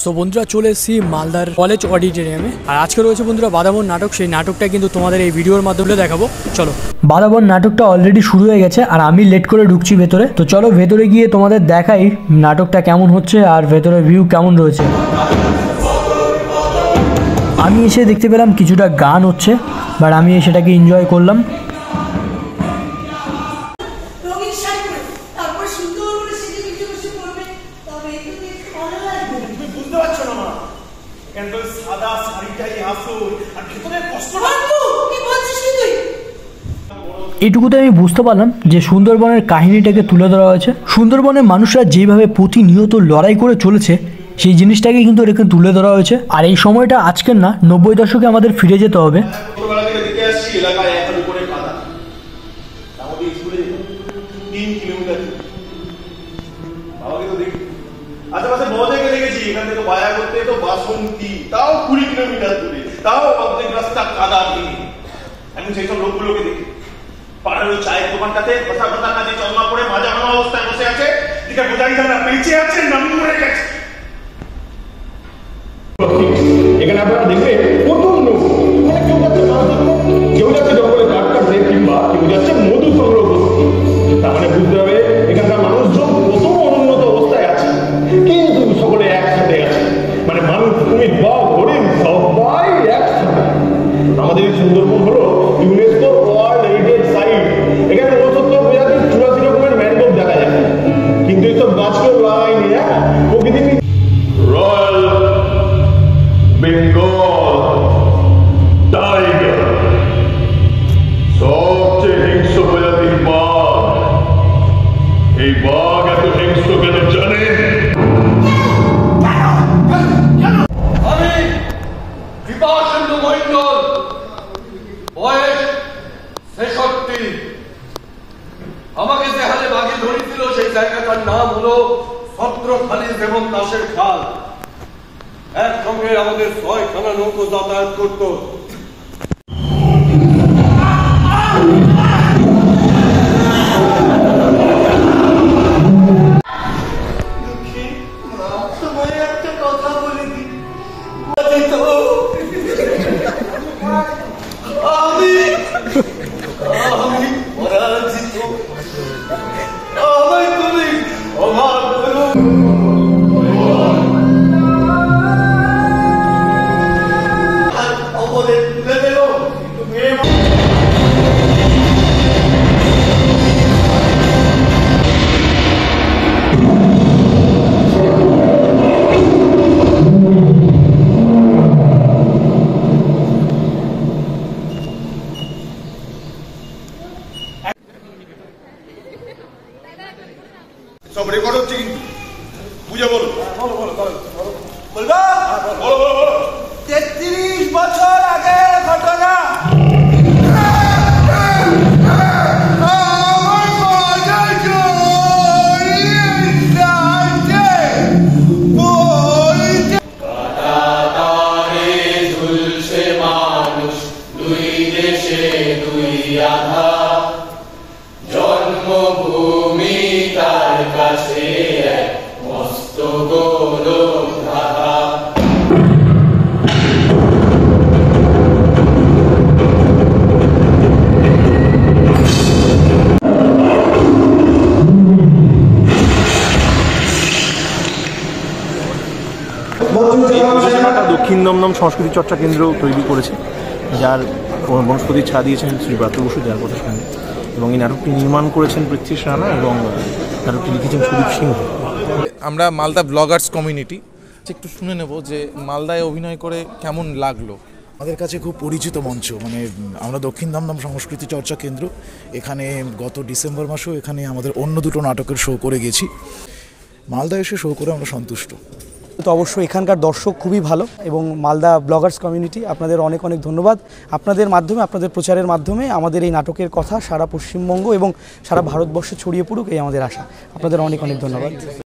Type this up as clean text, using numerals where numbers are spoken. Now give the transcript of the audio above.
So বন্ধুরা চলে এসেছি মালদার কলেজ অডিটোরিয়ামে। আর আজকে রয়েছে বন্ধুরা বাদাবন নাটক। সেই নাটকটা কিন্তু তোমাদের এই ভিডিওর মাধ্যমে দেখাবো। চলো, বাদাবন নাটকটা অলরেডি শুরু হয়ে গেছে আর আমি লেট করে ঢুকছি ভেতরে। তো চলো ভেতরে গিয়ে তোমাদের দেখাই নাটকটা কেমন হচ্ছে আর ভেতরের ভিউ কেমন রয়েছে। আমি এসে দেখতে পেলাম কিছুটা গান হচ্ছে, বাট আমি সেটাকে এনজয় করলাম। এটুকুতে আমি বুঝতে পারলাম যে সুন্দরবনের কাহিনীটাকে তুলে ধরা হয়েছে। সুন্দরবনের মানুষরা যেভাবে প্রতিনিয়ত লড়াই করে চলেছে সেই জিনিসটাকে কিন্তু এখানে তুলে ধরা হয়েছে। আর এই সময়টা আজকের না, 90 দশকে আমাদের ফিরে যেতে হবে। আশেপাশে নদীকে দেখেছি, এখান থেকে বায়া করতে তো বাসন্তী, তাও 20 কিলোমিটার দূরে, তাও অর্ধেক রাস্তা কাদা দিয়ে। এখন সেই সব লোকগুলোকে দেখি পাড়ার ওই চায়ের দোকানটাতে কথা কথা কাজে চলমা করে মাজা ভাঙা অবস্থায় বসে আছে, দিকে বোঝাই যায় না বেঁচে আছে না মরে গেছে। এখানে আপনারা দেখবেন প্রথম লোক মানে কেউ যাচ্ছে মাছ ধরতে, কেউ যাচ্ছে জঙ্গলে কাঠ কাটতে, কিংবা কেউ যাচ্ছে মধু সংগ্রহ করতে। তার মানে বুঝতে হবে এখানকার মানুষজন কত অনুন্নত অবস্থায় আছে, কিন্তু সকলে একসাথে আছে। মানে মানুষ, কুমির, বাঘ, হরিণ সবাই একসাথে। আমাদের এই সুন্দরবন হলো ইউনেস্কো ওয়ার্ল্ড হেরিটেজ সাইট। এখানে 69 প্রজাতির 84 রকমের ম্যানগ্রোভ দেখা যায়, কিন্তু এইসব গাছকেও লাগায়নি। প্রকৃতি রয়্যাল বেঙ্গল টাইগার, সবচেয়ে হিংস্র প্রজাতির বাঘ। এই বাঘ এত হিংস্র কেন জানেন? আমি কৃপাচন্দ্র মণ্ডল, বয়স 66। আমাকে যে হালে বাঘে ধরেছিল সেই জায়গাটার নাম হলো ছত্রখালী এবং দাসের খাল। একসঙ্গে আমাদের 6খানা নৌকো যাতায়াত করত। একটা কথা বলে দিই, আমি পরাজিত, আমায় তুমি অভাব করো। সব রেকর্ড হচ্ছে কিন্তু বুঝে বলো। বলবা? বলো বলো বলো। 33 বছর আগের ঘটনা। জন্মভূমি তার কাছে এক মস্ত গৌরব ধারা। দক্ষিণ দমদম সংস্কৃতি চর্চা কেন্দ্র তৈরি করেছে, যার বনস্পতির ছায়া দিয়েছেন শ্রী ব্রাত্য বসু, যার কথা শুনে। এবং এই নাটকটি নির্মাণ করেছেন পৃথ্বীশ রানা এবং নাটকটি লিখেছেন সুদীপ সিংহ। আমরা মালদা ব্লগার্স কমিউনিটি একটু শুনে নেব যে মালদায় অভিনয় করে কেমন লাগলো। আমাদের কাছে খুব পরিচিত মঞ্চ, মানে আমরা দক্ষিণ দমদম সংস্কৃতি চর্চা কেন্দ্র, এখানে গত ডিসেম্বর মাসেও এখানে আমাদের অন্য দুটো নাটকের শো করে গেছি। মালদায় এসে শো করে আমরা সন্তুষ্ট। তো অবশ্যই এখানকার দর্শক খুবই ভালো এবং মালদা ব্লগার্স কমিউনিটি আপনাদের অনেক অনেক ধন্যবাদ। আপনাদের মাধ্যমে, আপনাদের প্রচারের মাধ্যমে আমাদের এই নাটকের কথা সারা পশ্চিমবঙ্গ এবং সারা ভারতবর্ষে ছড়িয়ে পড়ুক, এই আমাদের আশা। আপনাদের অনেক অনেক ধন্যবাদ।